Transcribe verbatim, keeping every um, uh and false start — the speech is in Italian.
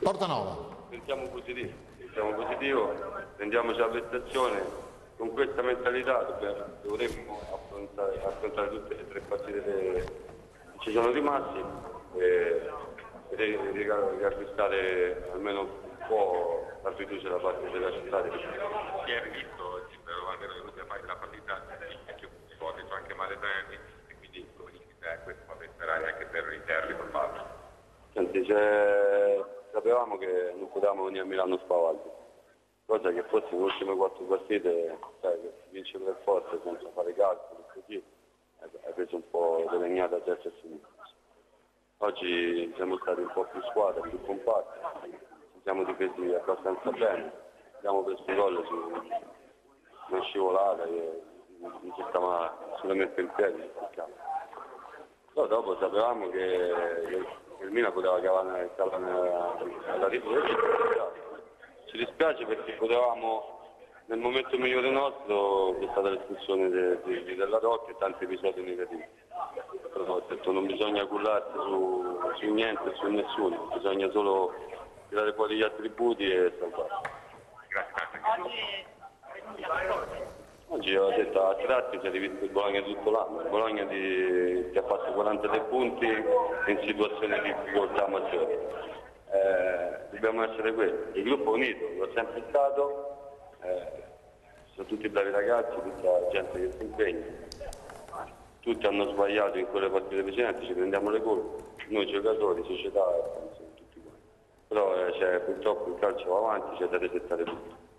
Portanova. Sentiamo positivo, sentiamo positivo, prendiamoci la prestazione, con questa mentalità dovremmo affrontare, affrontare tutte le tre partite che ci sono rimaste e riacquistare almeno un po' la fiducia da parte della città. Si è visto oggi, però almeno venuti a fare la partita che ho detto anche male Brandi, e quindi come dici te questo fa pensare anche per i terri per farlo. Senti, cioè, sapevamo che non potevamo venire a Milano spavaldi, cosa che forse nelle ultime quattro partite, sai, vince per forza senza fare calcoli, così hai preso un po' di legnata a destra e a sinistra. Oggi siamo stati un po' più squadra, più compatti, ci siamo difesi abbastanza bene, abbiamo preso un gol su una scivolata che non ci stava solamente in piedi. Però dopo sapevamo che il Milan poteva cavare alla ripresa. Ci dispiace perché potevamo, nel momento migliore nostro, che è stata l'espulsione de, de, della Rocca e tanti episodi negativi. Però ho detto non bisogna cullarsi su, su niente, su nessuno, bisogna solo tirare fuori gli attributi e salvarsi. Oggi ho detto a tratti si è rivisto il Bologna tutto l'anno, il Bologna di, che ha fatto quarantatré punti in situazione di difficoltà maggiore. Eh, dobbiamo essere quelli, il gruppo unito, lo è sempre stato, eh, sono tutti bravi ragazzi, tutta gente che si impegna, tutti hanno sbagliato in quelle partite precedenti, ci prendiamo le colpe, noi giocatori, società, penso tutti quanti. Però eh, cioè, purtroppo il calcio va avanti, c'è da resettare tutto.